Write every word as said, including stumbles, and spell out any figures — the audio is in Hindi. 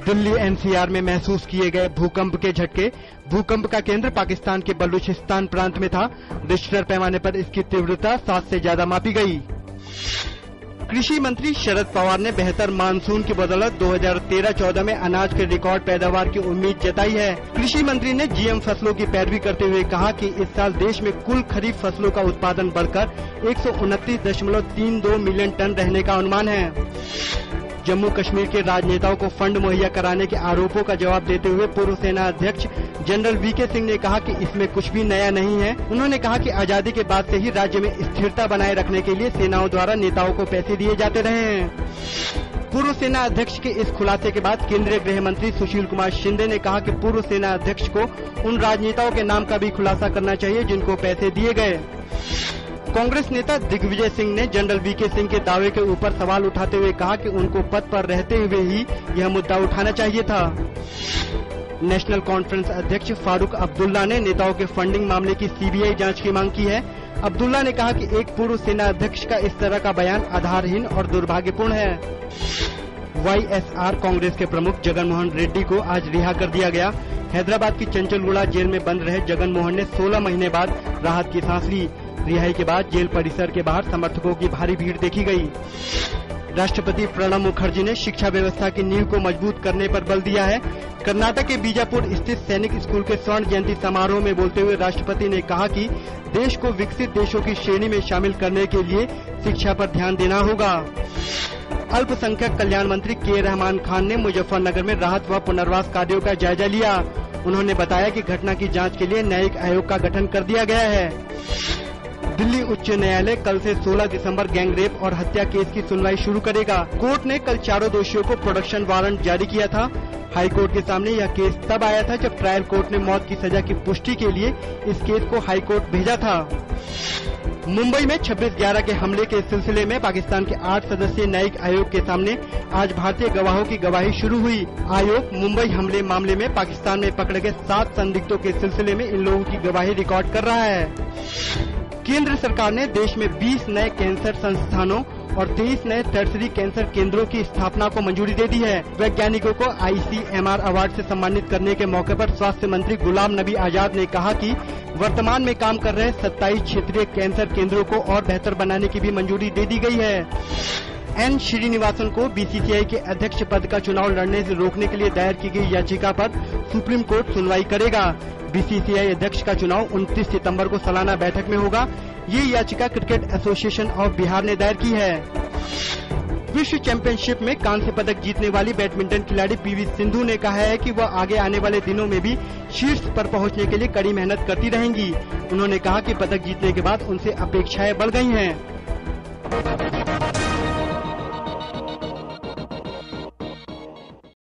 दिल्ली एनसीआर में महसूस किए गए भूकंप के झटके। भूकंप का केंद्र पाकिस्तान के बलूचिस्तान प्रांत में था। रिश्टर पैमाने पर इसकी तीव्रता सात से ज्यादा मापी गई। कृषि मंत्री शरद पवार ने बेहतर मानसून की बदौलत दो हज़ार तेरह चौदह में अनाज के रिकॉर्ड पैदावार की उम्मीद जताई है। कृषि मंत्री ने जीएम फसलों की पैरवी करते हुए कहा कि इस साल देश में कुल खरीफ फसलों का उत्पादन बढ़कर एक सौ उनतीस दशमलव तीन दो मिलियन टन रहने का अनुमान है। जम्मू कश्मीर के राजनेताओं को फंड मुहैया कराने के आरोपों का जवाब देते हुए पूर्व सेना अध्यक्ष जनरल वीके सिंह ने कहा कि इसमें कुछ भी नया नहीं है। उन्होंने कहा कि आजादी के बाद से ही राज्य में स्थिरता बनाए रखने के लिए सेनाओं द्वारा नेताओं को पैसे दिए जाते रहे हैं। पूर्व सेना अध्यक्ष के इस खुलासे के बाद केंद्रीय गृह मंत्री सुशील कुमार शिंदे ने कहा कि पूर्व सेना अध्यक्ष को उन राजनेताओं के नाम का भी खुलासा करना चाहिए जिनको पैसे दिए गए। कांग्रेस नेता दिग्विजय सिंह ने जनरल वीके सिंह के दावे के ऊपर सवाल उठाते हुए कहा कि उनको पद पर रहते हुए ही यह मुद्दा उठाना चाहिए था। नेशनल कॉन्फ्रेंस अध्यक्ष फारूक अब्दुल्ला ने नेताओं के फंडिंग मामले की सीबीआई जांच की मांग की है। अब्दुल्ला ने कहा कि एक पूर्व सेना अध्यक्ष का इस तरह का बयान आधारहीन और दुर्भाग्यपूर्ण है। वाईएसआर कांग्रेस के प्रमुख जगन मोहन रेड्डी को आज रिहा कर दिया गया। हैदराबाद की चंचलगुड़ा जेल में बंद रहे जगन मोहन ने सोलह महीने बाद राहत की सांस ली। रिहाई के बाद जेल परिसर के बाहर समर्थकों की भारी भीड़ देखी गई। राष्ट्रपति प्रणब मुखर्जी ने शिक्षा व्यवस्था की नींव को मजबूत करने पर बल दिया है। कर्नाटक के बीजापुर स्थित सैनिक स्कूल के स्वर्ण जयंती समारोह में बोलते हुए राष्ट्रपति ने कहा कि देश को विकसित देशों की श्रेणी में शामिल करने के लिए शिक्षा पर ध्यान देना होगा। अल्पसंख्यक कल्याण मंत्री के रहमान खान ने मुजफ्फरनगर में राहत व पुनर्वास कार्यों का जायजा लिया। उन्होंने बताया कि घटना की जांच के लिए न्यायिक आयोग का गठन कर दिया गया है। दिल्ली उच्च न्यायालय कल से सोलह दिसंबर गैंगरेप और हत्या केस की सुनवाई शुरू करेगा। कोर्ट ने कल चारों दोषियों को प्रोडक्शन वारंट जारी किया था। हाई कोर्ट के सामने यह केस तब आया था जब ट्रायल कोर्ट ने मौत की सजा की पुष्टि के लिए इस केस को हाई कोर्ट भेजा था। मुंबई में छब्बीस ग्यारह के हमले के सिलसिले में पाकिस्तान के आठ सदस्यीय न्यायिक आयोग के सामने आज भारतीय गवाहों की गवाही शुरू हुई। आयोग मुंबई हमले मामले में पाकिस्तान में पकड़े गए सात संदिग्धों के सिलसिले में इन लोगों की गवाही रिकॉर्ड कर रहा है। केंद्र सरकार ने देश में बीस नए कैंसर संस्थानों और तेईस नए टर्सरी कैंसर केंद्रों की स्थापना को मंजूरी दे दी है। वैज्ञानिकों को आईसीएमआर अवार्ड से सम्मानित करने के मौके पर स्वास्थ्य मंत्री गुलाम नबी आजाद ने कहा कि वर्तमान में काम कर रहे सत्ताईस क्षेत्रीय कैंसर केंद्रों को और बेहतर बनाने की भी मंजूरी दे दी गई है। एन श्रीनिवासन को बीसीसीआई के अध्यक्ष पद का चुनाव लड़ने से रोकने के लिए दायर की गई याचिका पर सुप्रीम कोर्ट सुनवाई करेगा। बीसीसीआई अध्यक्ष का चुनाव उनतीस सितंबर को सालाना बैठक में होगा। ये याचिका क्रिकेट एसोसिएशन ऑफ बिहार ने दायर की है। विश्व चैंपियनशिप में कांस्य पदक जीतने वाली बैडमिंटन खिलाड़ी पीवी सिंधु ने कहा है कि वह आगे आने वाले दिनों में भी शीर्ष पर पहुंचने के लिए कड़ी मेहनत करती रहेंगी। उन्होंने कहा कि पदक जीतने के बाद उनसे अपेक्षाएं बढ़ गई हैं।